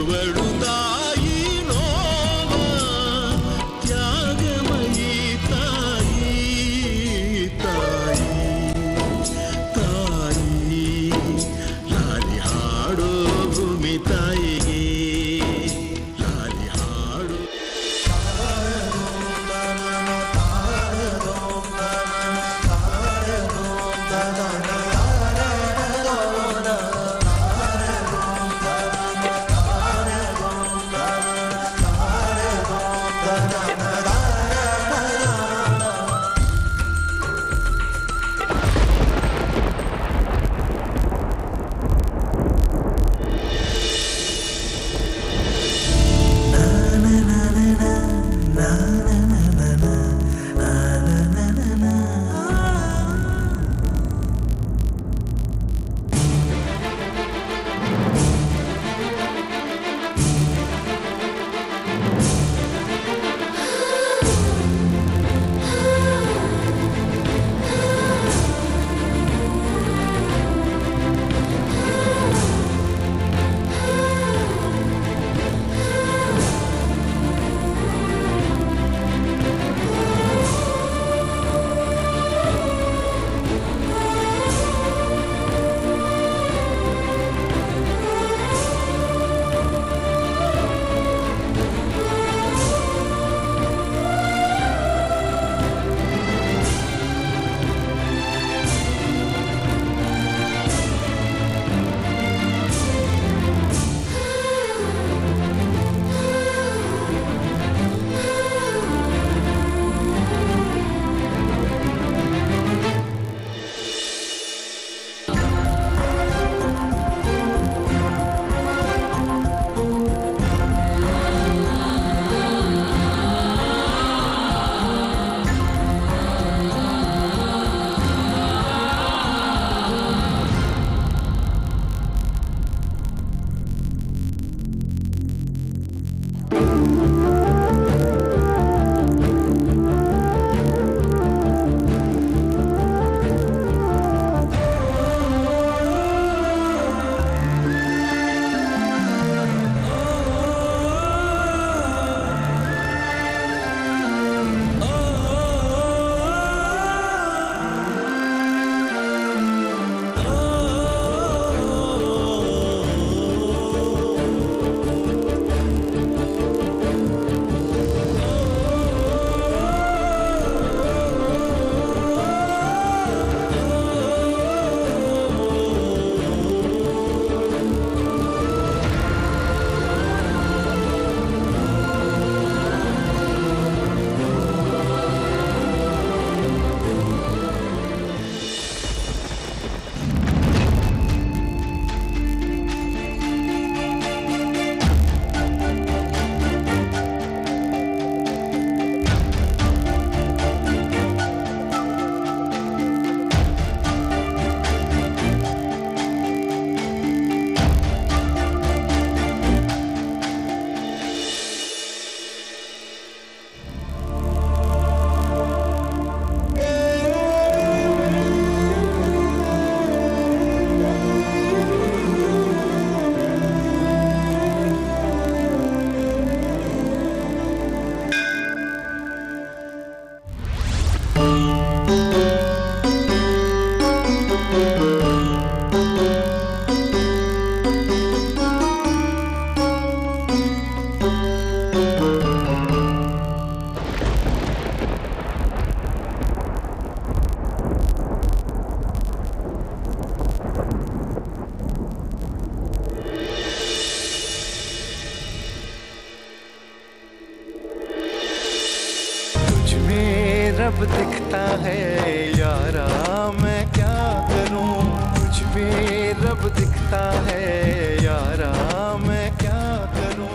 ಕೊಡುವಳು ತಾಯಿ ನೋವ ತ್ಯಾಗಮಯಿ ತಾಯಿ ತಾಯಿ ತಾಯಿ ಲಾಲಿ ಹಾಡೋ ಭೂಮಿ ತಾಯಿಗೆ ಲಾಲಿ ಹಾಡು रब दिखता है यारा मैं क्या करूं, मुझ में रब दिखता है यारा मैं क्या करूं।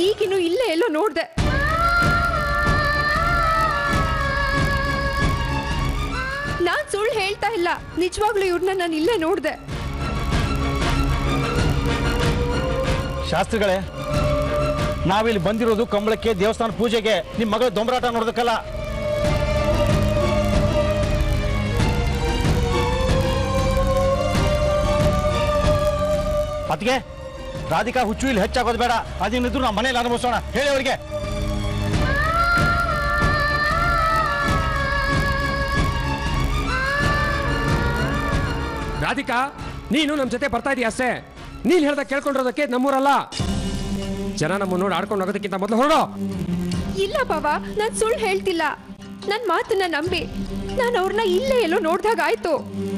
ಈಗಿನ್ನು ಇಲ್ಲೇ ಎಲ್ಲೋ ನೋಡ್ದೆ. ನಾನ್ ಸುಳ್ಳು ಹೇಳ್ತಾ ಇಲ್ಲ, ನಿಜವಾಗ್ಲೂ ಇವ್ರನ್ನ ನಾನು ಇಲ್ಲೇ ನೋಡ್ದೆ. ಶಾಸ್ತ್ರಿಗಳೇ, ನಾವಿಲ್ಲಿ ಬಂದಿರೋದು ಕಂಬಳಕ್ಕೆ, ದೇವಸ್ಥಾನ ಪೂಜೆಗೆ, ನಿಮ್ಮ ಮಗಳ ದೊಂಬರಾಟ ನೋಡೋದಕ್ಕಲ್ಲ. ಅದಕ್ಕೆ ರಾಧಿಕಾ ಹುಚ್ಚು ಇಲ್ಲಿ ಹೆಚ್ಚಾಗೋದು ಬೇಡ. ಅದೇನಿದ್ರು ನಮ್ಮ ಮನೇಲಿ ಅನುಭವಿಸೋಣ. ಹೇಳಿ ಅವರಿಗೆ. ರಾಧಿಕಾ, ನೀನು ನಮ್ಮ ಜೊತೆ ಬರ್ತಾ ಇದೀಯ ಅಷ್ಟೇ. ನೀನ್ ಹೇಳ್ದ ಕೇಳ್ಕೊಂಡಿರೋದಕ್ಕೆ ನಮ್ಮೂರಲ್ಲ. ಜನ ನಮ್ಮ ನೋಡಿ ಆಡ್ಕೊಂಡು ಹೋಗೋದಕ್ಕಿಂತ ಮೊದಲು ಹೊರಡೋ. ಇಲ್ಲ ಬಾಬಾ, ನಾನ್ ಸುಳ್ಳು ಹೇಳ್ತಿಲ್ಲ. ನನ್ ಮಾತನ್ನ ನಂಬಿ. ನಾನು ಅವ್ರನ್ನ ಇಲ್ಲೇ ಎಲ್ಲೋ ನೋಡ್ದಾಗ ಆಯ್ತು.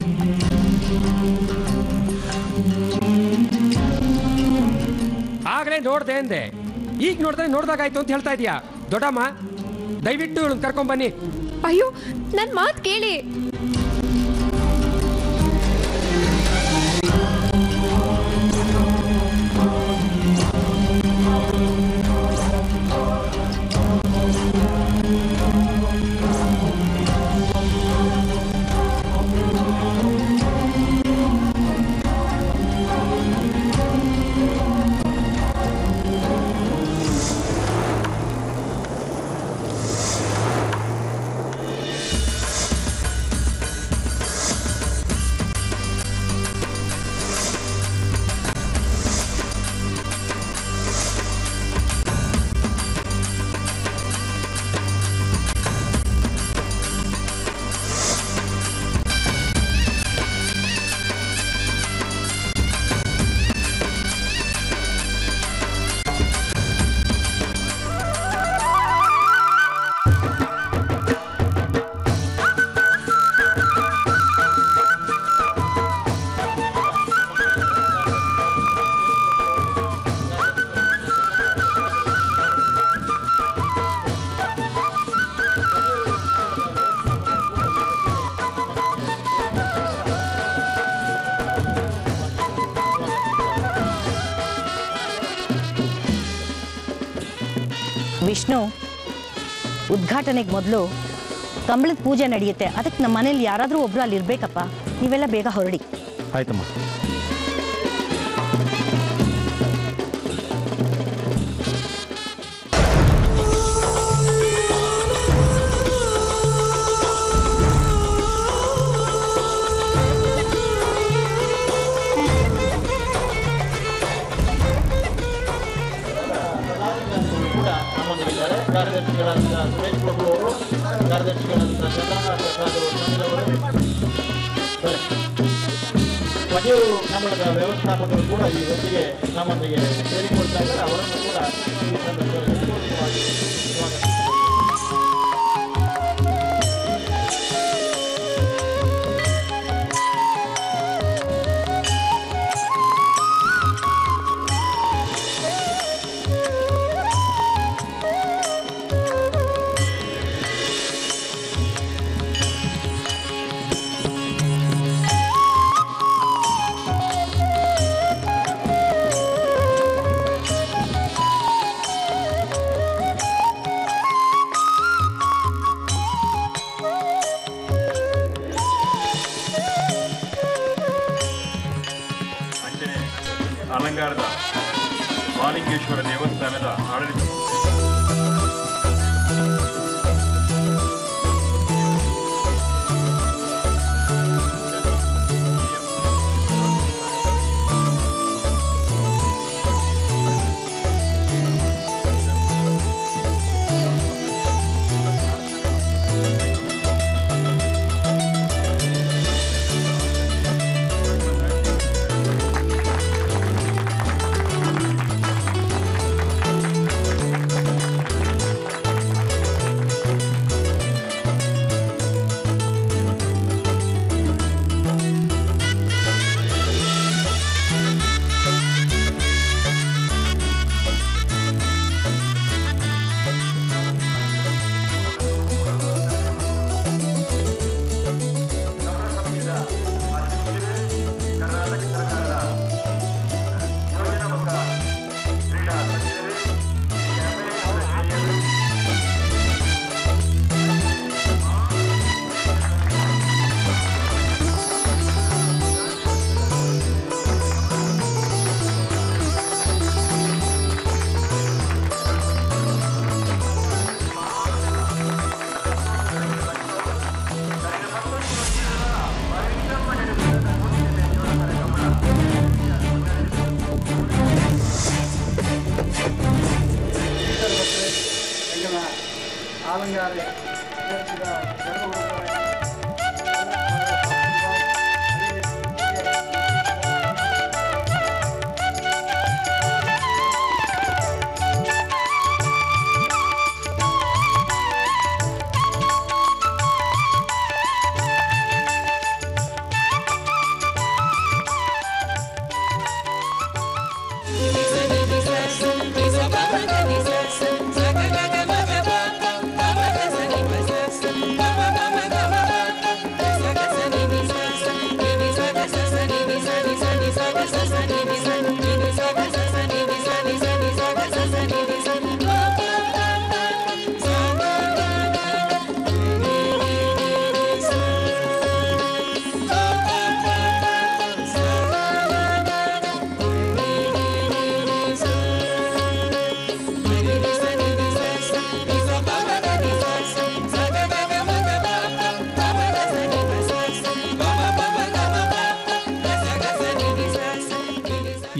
ಆಗ್ಲೇ ನೋಡ್ದೆ ಅಂದೆ, ಈಗ ನೋಡ್ದಾಗಾಯ್ತು ಅಂತ ಹೇಳ್ತಾ ಇದೀಯಾ. ದೊಡ್ಡಮ್ಮ, ದಯವಿಟ್ಟು ಇವಳನ್ನ ಕರ್ಕೊಂಡ್ ಬನ್ನಿ. ಅಯ್ಯೋ, ನನ್ ಮಾತ್ ಕೇಳಿ. ವಿಷ್ಣು, ಉದ್ಘಾಟನೆಗೆ ಮೊದಲು ಕಂಬಳದ ಪೂಜೆ ನಡೆಯುತ್ತೆ. ಅದಕ್ಕೆ ನಮ್ಮ ಮನೇಲಿ ಯಾರಾದರೂ ಒಬ್ರು ಅಲ್ಲಿ ಇರಬೇಕಪ್ಪ. ನೀವೆಲ್ಲ ಬೇಗ ಹೊರಡಿ. ಆಯ್ತಮ್ಮ. ಕಾರ್ಯದರ್ಶಿಗಳಾದ ಸುರೇಶ್ ಪ್ರಭು ಅವರು, ಕಾರ್ಯದರ್ಶಿಗಳಾದ ಚಂದ್ರನಾಥ ಪ್ರಸಾದ್ ಅವರು, ಮದುವೆ ಕಂಬಳದ ವ್ಯವಸ್ಥಾಪಕರು ಕೂಡ ಈ ಹೊತ್ತಿಗೆ ನಮ್ಮೊಂದಿಗೆ ಸೇರಿಕೊಳ್ತಾ ಇದ್ದಾರೆ. ಅವರನ್ನು ಕೂಡ ಈ ಸಂದರ್ಭದಲ್ಲಿ ಸ್ವಾಗತ. ಅಲಂಕಾರದ ಮಾಲಿಂಗೇಶ್ವರ ದೇವಸ್ಥಾನದ ಆಡಳಿತ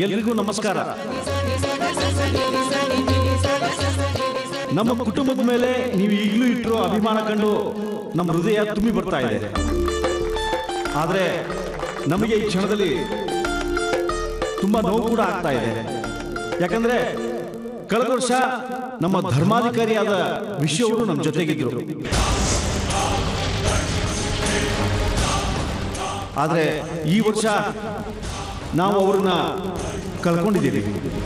ಎಲ್ರಿಗೂ ನಮಸ್ಕಾರ. ನಮ್ಮ ಕುಟುಂಬದ ಮೇಲೆ ನೀವು ಈಗಲೂ ಇಟ್ಟಿರೋ ಅಭಿಮಾನ ಕಂಡು ನಮ್ಮ ಹೃದಯ ತುಂಬಿ ಬರ್ತಾ ಇದೆ. ಆದರೆ ನಮಗೆ ಈ ಕ್ಷಣದಲ್ಲಿ ತುಂಬ ನೋವು ಕೂಡ ಆಗ್ತಾ ಇದೆ. ಯಾಕಂದ್ರೆ ಕಳೆದ ವರ್ಷ ನಮ್ಮ ಧರ್ಮಾಧಿಕಾರಿಯಾದ ವಿಶ್ವವರು ನಮ್ಮ ಜೊತೆಗಿದ್ರು. ಆದರೆ ಈ ವರ್ಷ ನಾವು ಅವ್ರನ್ನ ಕಳ್ಕೊಂಡಿದ್ದೀವಿ.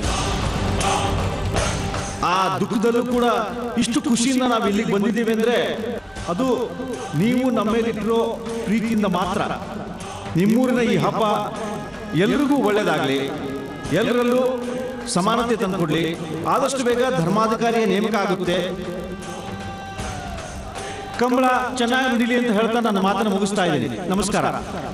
ಆ ದುಃಖದಲ್ಲೂ ಕೂಡ ಇಷ್ಟು ಖುಷಿಯಿಂದ ನಾವು ಇಲ್ಲಿಗೆ ಬಂದಿದ್ದೀವಿ ಅಂದರೆ ಅದು ನೀವು ನಮ್ಮ ಮೇಲಿಟ್ಟಿರೋ ಪ್ರೀತಿಯಿಂದ ಮಾತ್ರ. ನಿಮ್ಮೂರಿನ ಈ ಹಬ್ಬ ಎಲ್ರಿಗೂ ಒಳ್ಳೆಯದಾಗಲಿ, ಎಲ್ಲರಲ್ಲೂ ಸಮಾನತೆ ತಂದುಕೊಡ್ಲಿ. ಆದಷ್ಟು ಬೇಗ ಧರ್ಮಾಧಿಕಾರಿಯ ನೇಮಕ ಆಗುತ್ತೆ. ಕಂಬಳ ಚೆನ್ನಾಗಿ ನಡೀಲಿ ಅಂತ ಹೇಳ್ತಾ ನನ್ನ ಮಾತನ್ನು ಮುಗಿಸ್ತಾ ಇದ್ದೀನಿ. ನಮಸ್ಕಾರ.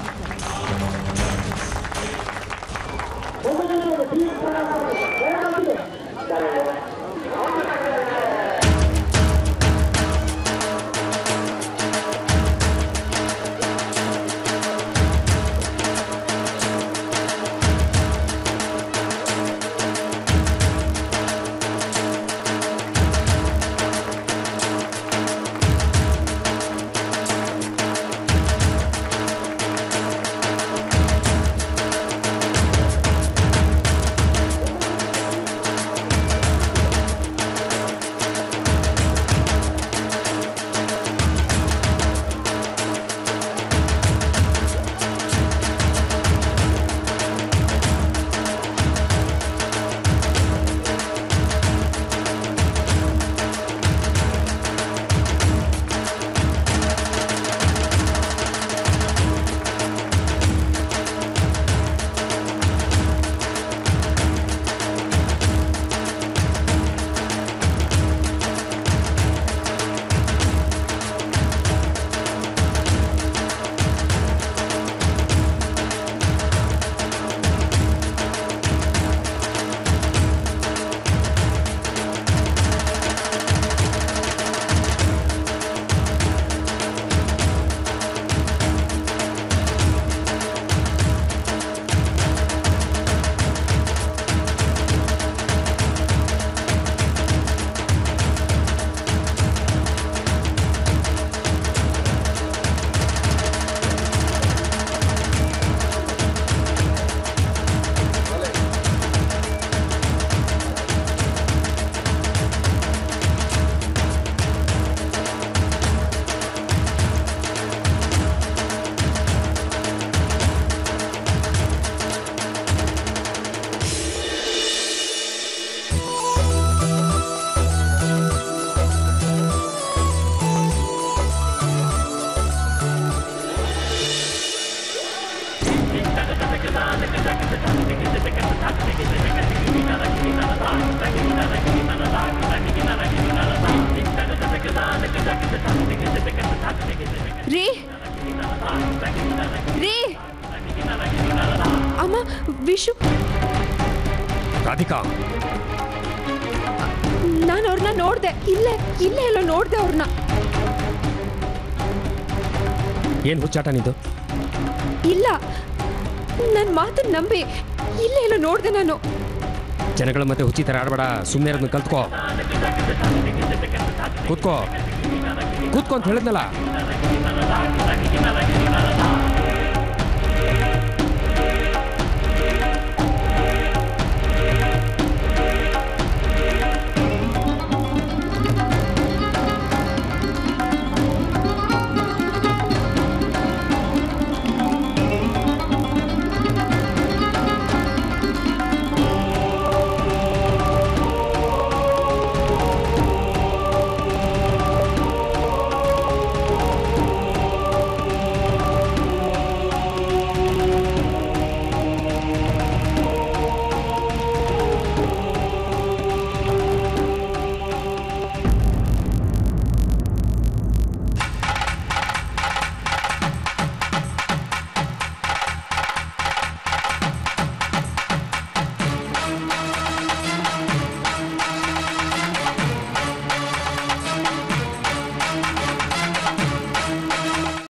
ರೀ ರೀ ಅಮ್ಮ, ವಿಶು, ರಾಧಿಕಾ, ನಾನು ಅವ್ರನ್ನ ನೋಡ್ದೆ. ಇಲ್ಲೇ ಎಲ್ಲೋ ನೋಡ್ದೆ ಅವ್ರನ್ನ. ಏನ್ ಹುಚ್ಚಾಟ ನಿಂದು? ಇಲ್ಲ, ನನ್ನ ಮಾತನ್ನ ನಂಬಿ ಇಲ್ಲೇ ಎಲ್ಲೋ ನೋಡ್ದೆ ನಾನು. ಜನಗಳ ಮತ್ತೆ ಹುಚ್ಚಿ ಥರ ಆಡಬೇಡ, ಸುಮ್ಮನೆ ಅದನ್ನ ಕಲ್ತ್ಕೋ. ಕೂತ್ಕೋ ಅಂತ ಹೇಳಿದ್ನಲ್ಲ.